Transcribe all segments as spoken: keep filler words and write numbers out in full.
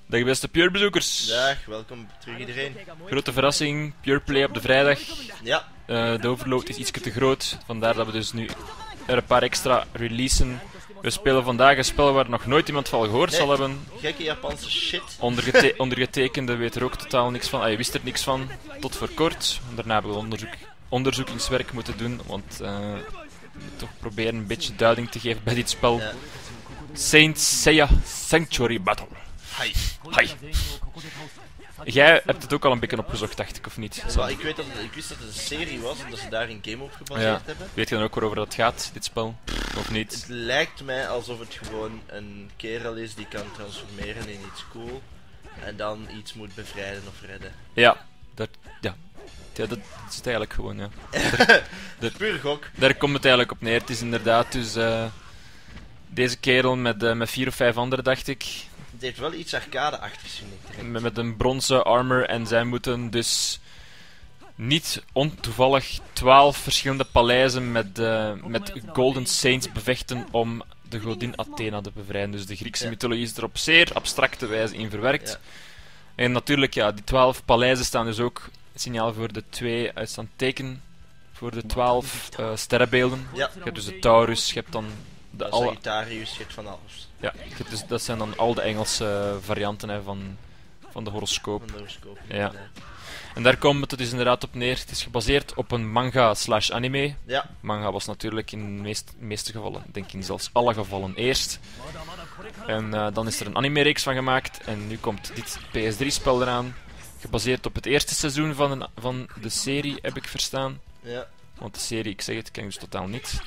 Dag beste Pure-bezoekers. Dag, welkom terug iedereen. Grote verrassing, Pure Play op de vrijdag. Ja. Uh, de overload is iets te groot, vandaar dat we dus nu er een paar extra releasen. We spelen vandaag een spel waar nog nooit iemand van gehoord nee, zal hebben. Gekke Japanse shit. Ondergete ondergetekende weet er ook totaal niks van. Hij wist er niks van, tot voor kort. Daarna hebben we onderzoek onderzoekingswerk moeten doen, want uh, we moeten toch proberen een beetje duiding te geven bij dit spel. Ja. Saint Seiya Sanctuary Battle. Hi. Hi. Jij hebt het ook al een beetje opgezocht, dacht ik, of niet? Well, ik, weet dat het, ik wist dat het een serie was en dat ze daar een game op gebaseerd ja. hebben. Weet je dan ook waarover dat gaat, dit spel? Of niet? Het lijkt mij alsof het gewoon een kerel is die kan transformeren in iets cool en dan iets moet bevrijden of redden. Ja, dat, ja. ja dat is het eigenlijk gewoon, ja. Dat is puur gok. Daar komt het eigenlijk op neer. Het is inderdaad dus uh, deze kerel met, uh, met vier of vijf anderen, dacht ik. Het heeft wel iets arcade-achtigs, vind ik. Met, met een bronzen armor en zij moeten dus niet ontoevallig twaalf verschillende paleizen met, uh, met Golden Saints bevechten om de godin Athena te bevrijden. Dus de Griekse ja. mythologie is er op zeer abstracte wijze in verwerkt. Ja. En natuurlijk, ja, die twaalf paleizen staan dus ook signaal voor de twee uitstaand teken voor de twaalf uh, sterrenbeelden. Ja. Je hebt dus de Taurus, je hebt dan de de alle... Sagittarius, je hebt van alles. Ja, dus dat zijn dan al de Engelse varianten hè, van, van de horoscoop. Van de horoscoop, ja. En daar komt het dus inderdaad op neer. Het is gebaseerd op een manga slash anime. Ja. Manga was natuurlijk in de meest, meeste gevallen, denk ik in zelfs alle gevallen eerst. En uh, dan is er een anime-reeks van gemaakt. En nu komt dit P S drie spel eraan. Gebaseerd op het eerste seizoen van, een, van de serie, heb ik verstaan. Ja. Want de serie, ik zeg het, ken ik dus totaal niet.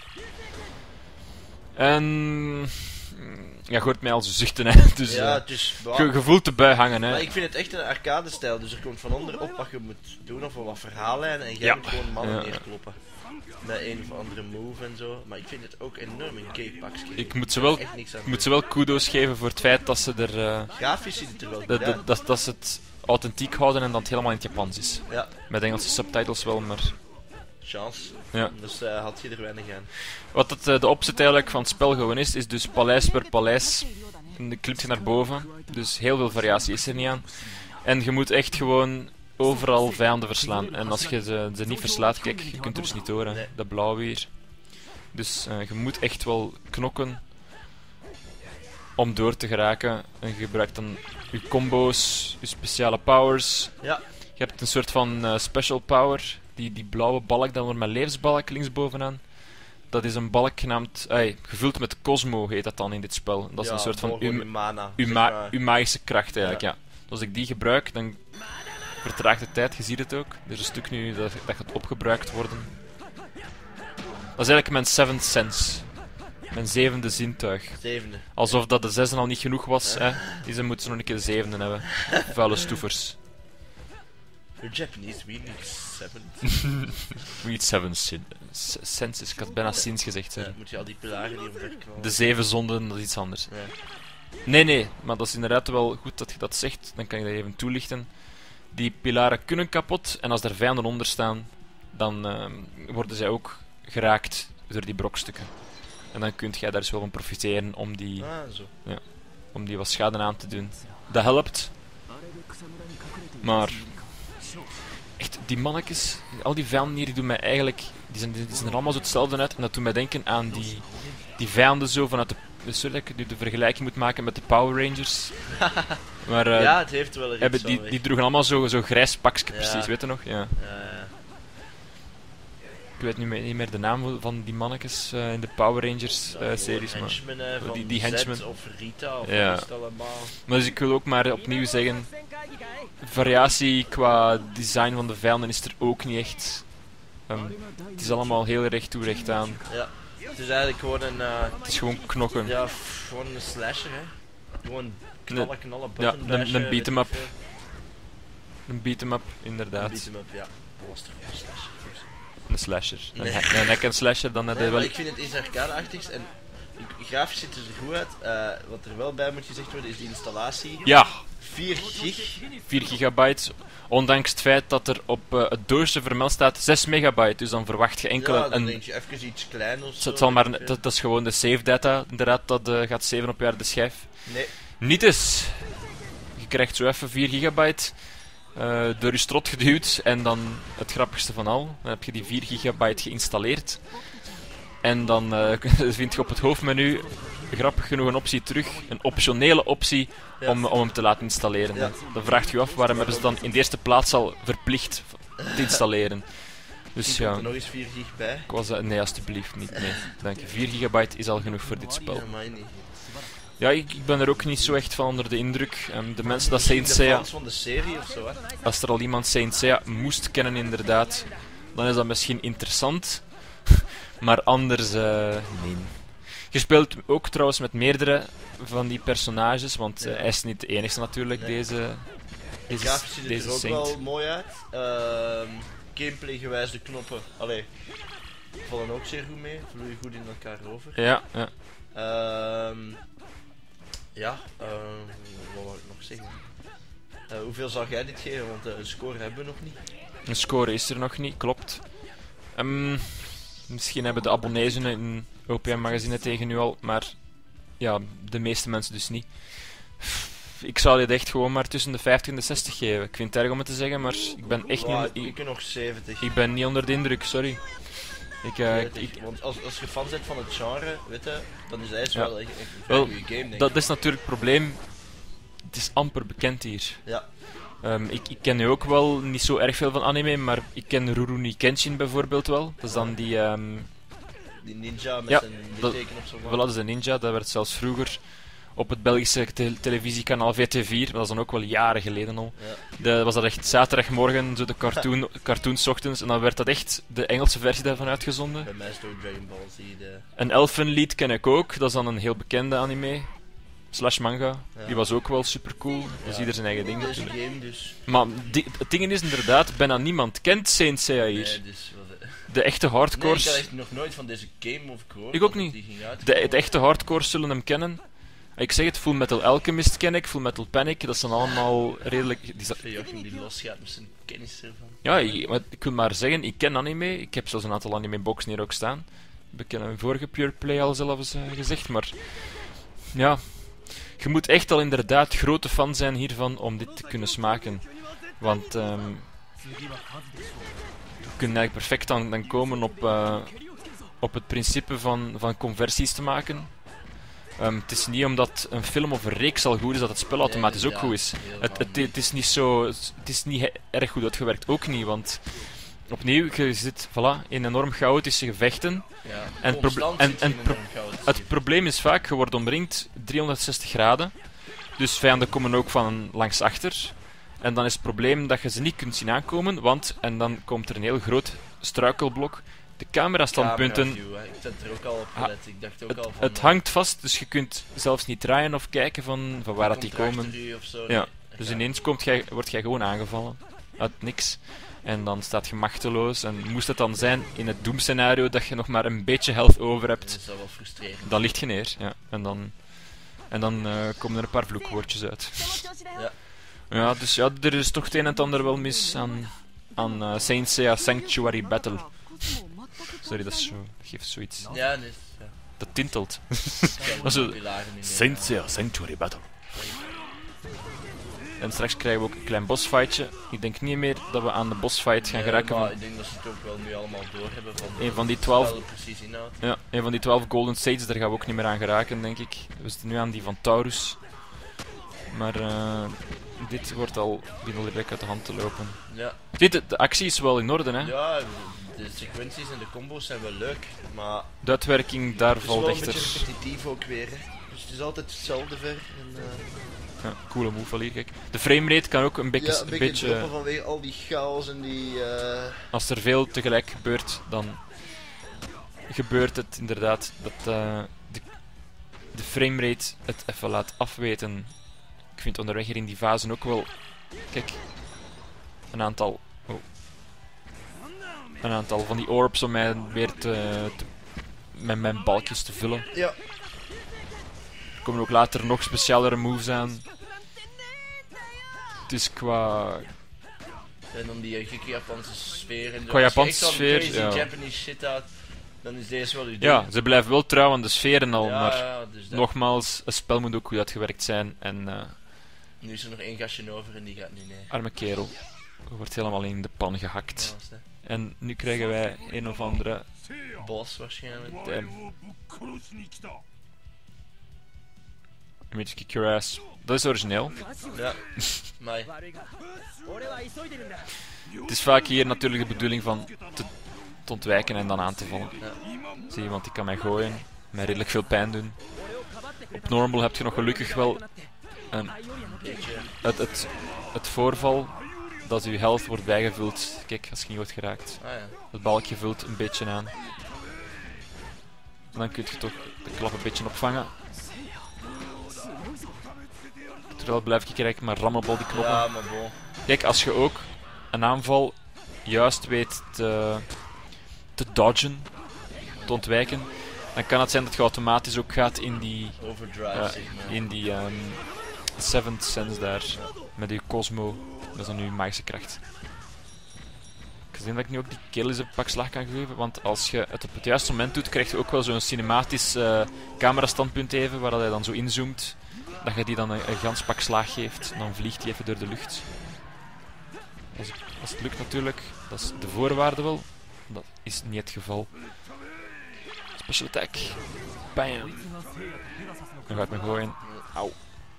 En... Ja, je hoort mij al zo zuchten, hè. Dus, ja, uh, het is... Je, je voelt de bui hangen, hè. Maar ik vind het echt een arcade-stijl, dus er komt van onderop wat je moet doen of wat verhaallijnen en jij ja. moet gewoon mannen ja. neerkloppen. Met een of andere move en zo. Maar ik vind het ook enorm een gay-pakje. Ik moet ze wel, ik moet ze wel kudo's geven voor het feit dat ze er... Uh, Grafisch ziet het er wel goed uit. Dat, dat, dat ze het authentiek houden en dat het helemaal in het Japans is. Ja. Met Engelse subtitles wel, maar... Chance. Ja. Dus uh, had je er weinig aan. Wat het, uh, de opzet eigenlijk van het spel gewoon is, is dus paleis per paleis. En dan klimt je naar boven. Dus heel veel variatie is er niet aan. En je moet echt gewoon overal vijanden verslaan. En als je ze, ze niet verslaat, kijk, je kunt er dus niet door, hè. Nee. Dat blauw hier. Dus uh, je moet echt wel knokken om door te geraken. En je gebruikt dan je combo's, je speciale powers. Ja. Je hebt een soort van uh, special power. Die, die blauwe balk, dan wordt mijn levensbalk linksbovenaan. Dat is een balk genaamd... Ay, gevuld met Cosmo heet dat dan in dit spel. Dat is ja, een soort van... uw mana. Uw ma ma magische kracht eigenlijk, ja. ja. Dus als ik die gebruik, dan vertraagt de tijd. Je ziet het ook. Er is een stuk nu dat, dat gaat opgebruikt worden. Dat is eigenlijk mijn seventh sense. Mijn zevende zintuig. Zevende. Alsof dat de zesde al niet genoeg was. Hè. Dus dan moeten ze nog een keer de zevende hebben. Vuile stoefers. You're Japanese, we need seven. We need seven sin senses. Ik had bijna sins gezegd. Ja, moet je al die pilaren die omverknallen. De zeven zonden, dat is iets anders. Ja. Nee, nee, maar dat is inderdaad wel goed dat je dat zegt. Dan kan je dat even toelichten. Die pilaren kunnen kapot en als er vijanden onder staan, dan uh, worden zij ook geraakt door die brokstukken. En dan kun jij daar dus wel van profiteren om die, ah, zo. Ja, om die wat schade aan te doen. Dat helpt. Maar... Echt, die mannetjes, al die vijanden hier, die doen mij eigenlijk... Die zijn, die zijn er allemaal zo hetzelfde uit. En dat doet mij denken aan die, die vijanden zo vanuit de... Sorry dat ik nu de vergelijking moet maken met de Power Rangers. Maar, uh, ja, het heeft wel er iets die, die, die droegen allemaal zo, zo grijs pakje, ja. precies, weet je nog? Ja. Ja, ja. Ik weet nu meer, niet meer de naam van die mannetjes uh, in de Power Rangers uh, ja, series. Maar henchmen, hè, van die, die Z henchmen. of Rita of ja. wat is het allemaal. Maar dus ik wil ook maar opnieuw zeggen... Variatie qua design van de vijanden is er ook niet echt. Um, het is allemaal heel recht toe, recht aan. Ja, het is eigenlijk gewoon een... Uh, het is gewoon knokken. Ja, f- gewoon een slasher, hè. Gewoon knallen, knallen, ja, button een, dashen, een beat-em-up. weet ik Een beat-em-up, veel. inderdaad. Een beat-em-up, ja. Dat was toch een slasher. Een slasher. Nee. Een, ha een hack and slasher, dan heb je Nee, wel... maar ik vind het iets arcade-achtigs en grafisch ziet het er goed uit. Uh, wat er wel bij moet gezegd worden is de installatie. Ja! vier gig. vier gigabyte. Ondanks het feit dat er op uh, het doosje vermeld staat zes megabyte. Dus dan verwacht je enkel ja, dan een... denk je even iets klein of zo. Het zal maar, dat, dat is gewoon de save data. Inderdaad, dat uh, gaat zeven op je harde schijf. Nee. Niet eens. Je krijgt zo even vier gigabyte uh, door je strot geduwd. En dan het grappigste van al, dan heb je die vier gigabyte geïnstalleerd. En dan uh, vind je op het hoofdmenu grappig genoeg een optie terug, een optionele optie Ja. om, om hem te laten installeren. Ja. Dan vraagt je af waarom hebben ze dan in de eerste plaats al verplicht te installeren. Dus Misschien ja, komt er nog eens vier gig bij. ik was, uh, nee alsjeblieft niet. Nee. Dank je. vier gigabyte is al genoeg voor dit spel. Ja, mij niet. Ja, ik, ik ben er ook niet zo echt van onder de indruk. Um, de mensen dat Misschien Saint de Seiya, fans van de serie of zo, hè? als er al iemand Saint Seiya moest kennen inderdaad, dan is dat misschien interessant. Maar anders, uh, nee. Je speelt ook trouwens met meerdere van die personages, want uh, Ja. hij is niet de enige natuurlijk, Nee. deze, De deze, grafisch ziet het deze er ook Saint. wel mooi uit. Ehm gameplay gewijs de knoppen, allee, vallen ook zeer goed mee, vloeien goed in elkaar over. Ja, ja. Ehm ja, ehm wat wil ik nog zeggen? Eh, hoeveel zou jij dit geven? Want eh, een score hebben we nog niet. Een score is er nog niet, klopt. Um, misschien hebben de abonnees in een O P M-magazine tegen nu al, maar ja, de meeste mensen dus niet. Ik zou dit echt gewoon maar tussen de vijftig en de zestig geven. Ik vind het erg om het te zeggen, maar ik ben echt Wow, niet, ik, ik, ik nog zeventig. ik ben niet onder de indruk, sorry. Ik, uh, ik, zeventig. Want als, als je fan bent van het genre, weet je, dan is hij Ja. wel echt echt een vrij Wel, goede game, denk dat ik. is natuurlijk het probleem. Het is amper bekend hier. Ja, Um, ik, ik ken nu ook wel niet zo erg veel van anime, maar ik ken Rurouni Kenshin bijvoorbeeld wel. Dat is dan die... Um, die ninja met Ja, zijn dat- litteken op zo'n Wel, dat is een ninja, dat werd zelfs vroeger op het Belgische te- televisiekanaal V T vier, dat is dan ook wel jaren geleden al. Ja. De, was dat echt zaterdagmorgen, zo de cartoon, cartoons 's ochtends, en dan werd dat echt de Engelse versie daarvan uitgezonden. Bij mij is het ook Dragon Ball Z. De... Een Elfenlied ken ik ook, dat is dan een heel bekende anime. Slash manga, Ja. die was ook wel super cool. Dus Ja. ieder zijn eigen ding Deze natuurlijk. game dus. Maar die, het ding is inderdaad, bijna niemand kent Saint Seiya hier. Nee, dus wat, eh, De echte nee, ik hardcores, had echt nog nooit van deze game of gehoord. Ik ook dat niet. Die ging uit. de, de echte hardcores zullen hem kennen. Ik zeg het, Full Metal Alchemist ken ik, Full Metal Panic, dat zijn allemaal redelijk... Die za- Joachim die losgaat met zijn kennis ervan. ja, ik, maar ik wil maar zeggen, ik ken anime, ik heb zelfs een aantal anime-boxen hier ook staan. Ik heb in een vorige Pure Play al zelfs uh, gezegd, maar... Ja, je moet echt al inderdaad grote fan zijn hiervan om dit te kunnen smaken. Want um, je kunt eigenlijk perfect dan, dan komen op, uh, op het principe van, van conversies te maken. Um, het is niet omdat een film of een reeks al goed is dat het spel automatisch ook goed is. Het, het, het is niet zo, het is niet he- erg goed uitgewerkt, ook niet, want opnieuw, je zit voilà, in enorm chaotische gevechten. Ja, En constant proble- en- zit je en in een pro- enorm chaotisch Het gebied. probleem is vaak, je wordt omringd driehonderdzestig graden. Dus vijanden komen ook van langs achter. En dan is het probleem dat je ze niet kunt zien aankomen, want, en dan komt er een heel groot struikelblok. De camerastandpunten, Camera view, hè. Ik zet er ook al op Ah, gelet. Ik dacht ook het, al van... het eh, hangt vast, dus je kunt zelfs niet draaien of kijken van, van waar dat die komt er achter komen. u of zo. Ja, Nee, dus ja. ineens komt jij, word jij gewoon aangevallen. Uit niks. En dan staat je machteloos. En moest het dan zijn in het doemscenario dat je nog maar een beetje health over Dat hebt, is dat wel frustrerend. dan ligt je neer. Ja. En dan, en dan eh, komen er een paar vloekwoordjes uit. Ja. Ja, dus ja, er is toch het een en het ander wel mis aan, aan uh, Saint Seiya Sanctuary Battle. Sorry, dat, is zo, dat geeft zoiets. Ja, nee. Ja. Dat tintelt. Dat is zo- Saint Seiya Sanctuary Battle. En straks krijgen we ook een klein bossfightje. Ik denk niet meer dat we aan de bossfight gaan geraken. Maar Van ik denk dat ze het ook wel nu allemaal doorhebben van een van die twaalf, spel precies inhoud. ja, een van die twaalf Golden Sages, daar gaan we ook niet meer aan geraken, denk ik. We zitten nu aan die van Taurus. Maar eh, dit wordt al beginnen direct uit de hand te lopen. Ja. Dit, de, de actie is wel in orde, hè? ja, de sequenties en de combo's zijn wel leuk, maar De uitwerking, daar het is valt wel een echter... beetje repetitief ook weer. Hè. Dus het is altijd hetzelfde ver. En, eh, Ja, coole move al hier, kijk. De framerate kan ook een beetje... ja, een een beetje, beetje droppen vanwege al die chaos en die... eh, als er veel tegelijk gebeurt, dan gebeurt het inderdaad dat eh, de, de framerate het even laat afweten. Ik vind onderweg hier in die fasen ook wel... Kijk, een aantal... Oh. Een aantal van die orbs om mij weer te, te, met mijn balkjes te vullen. ja, Er komen ook later nog specialere moves aan. Het is qua... en dan die eh, gekke Japanse sfeer. En Qua Japanse als je sfeer, echt zo'n crazy ja. Japanese shit uit, dan is deze wel uw ding. Ja, ze blijven wel trouw aan de sfeer en al, ja, maar... ja, dus dat- Nogmaals, een spel moet ook goed uitgewerkt zijn en uh, Nu is er nog één gastje over en die gaat nu nee. Arme kerel. Wordt helemaal in de pan gehakt. Dat was het, En nu krijgen wij een of andere... hè. Boss waarschijnlijk. Damn. Immediate kick your ass. Dat is origineel. Ja, maar Het is vaak hier natuurlijk de bedoeling van te, te ontwijken en dan aan te vallen. ja. Zie je, want die kan mij gooien, mij redelijk veel pijn doen. Op normal heb je nog gelukkig wel een, beetje. het, het, het voorval dat je health wordt bijgevuld. Kijk, als je niet wordt geraakt. Ah ja. Het balkje vult een beetje aan. En dan kun je toch de klap een beetje opvangen. Terwijl blijf ik kijken, maar ram op al die knoppen. Ja, maar bon. Kijk, als je ook een aanval juist weet te, te dodgen, te ontwijken, dan kan het zijn dat je automatisch ook gaat in die, Overdrive, uh, zeg maar. in die um, Seventh Sense daar, met die Cosmo. Dat is dan nu magische kracht. Ik denk dat ik nu ook die kill eens een pak slag kan geven, want als je het op het juiste moment doet, krijg je ook wel zo'n cinematisch uh, camerastandpunt even, waar hij dan zo inzoomt. Dat je die dan een, een gans pak slaag geeft en dan vliegt hij even door de lucht. Als het, als het lukt natuurlijk, dat is de voorwaarde wel. Dat is niet het geval. Special attack. Bam. Dan gaat me gooien. Auw.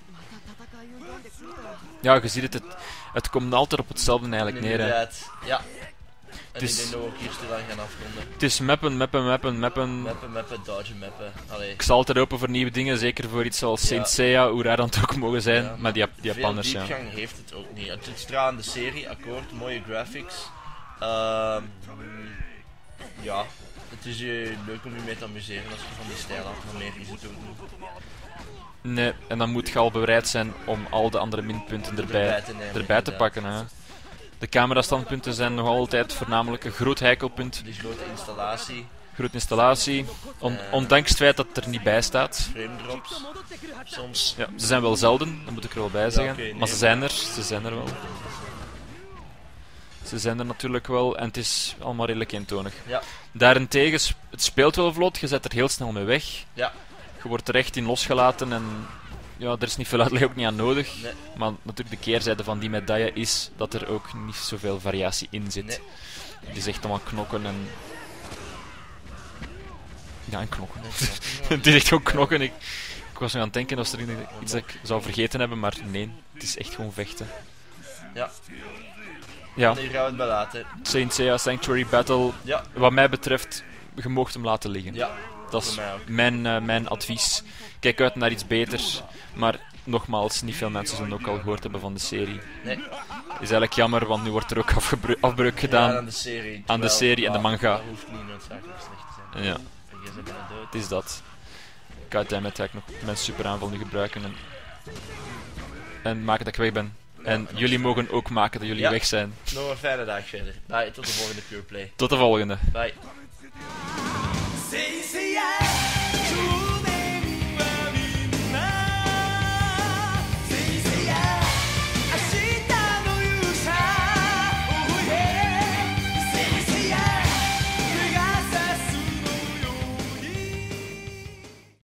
Ja, je ziet het, het, het komt altijd op hetzelfde eigenlijk neer. Hè. Inderdaad, ja. En Het is- ik denk dat we ook hier stilaan gaan afronden. Het is mappen, mappen, mappen, mappen. Mappen, mappen, dodgen, mappen. Allee. Ik sta altijd open voor nieuwe dingen, zeker voor iets zoals Saint Ja. Seiya, hoe raar dan het ook mogen zijn. Ja, maar die, Jap- die Japanners, veel ja. diepgang heeft het ook niet. Het is stralende serie, akkoord, mooie graphics. Ehm ja, het is je leuk om je mee te amuseren als je van die stijl had, maar meer is het ook niet. Nee, en dan moet je al bereid zijn om al de andere minpunten erbij, Erbij te nemen, erbij te inderdaad. pakken. Hè. De camerastandpunten zijn nog altijd voornamelijk een groot heikelpunt. Die grote installatie, Groot installatie. On- Eh. ondanks het feit dat het er niet bij staat. frame drops, soms. Ja, ze zijn wel zelden, dat moet ik er wel bij zeggen. oké, nee, maar ze zijn er, ze zijn er wel. Ze zijn er natuurlijk wel en het is allemaal redelijk eentonig. Ja, Daarentegen, sp- het speelt wel vlot, je zet er heel snel mee weg. ja, Je wordt er echt in losgelaten en ja, er is niet veel uitleg ook niet aan nodig. nee, Maar natuurlijk de keerzijde van die medaille is dat er ook niet zoveel variatie in zit. nee. Het is echt allemaal knokken en... Ja, en knokken. nee, Het is echt gewoon knokken. Ik, ik was nu aan het denken of er iets dat ik zou vergeten hebben, maar nee, het is echt gewoon vechten. Ja, Ja, hier gaan we het bij laten. Saint Seiya Sanctuary Battle, Ja, wat mij betreft, je moogt hem laten liggen. ja, Dat is voor mij ook. mijn, eh, mijn advies. Kijk uit naar iets beters, maar nogmaals, niet veel mensen zullen ook al gehoord hebben van de serie. Nee. Is eigenlijk jammer, want nu wordt er ook afgebru- afbreuk gedaan. Ja, aan de serie. aan de terwijl, serie en de ja, manga. Dat hoeft niet noodzakelijk slecht te zijn. Ja, En jij bent bijna dood. het is dat. Goddammit, ga ik nog mijn superaanval nu gebruiken en, en maken dat ik weg ben. En jullie mogen ook maken dat jullie Ja. weg zijn. Nog een fijne dag verder. Bye, tot de volgende Pure Play. Tot de volgende. Bye. Say, say, yeah.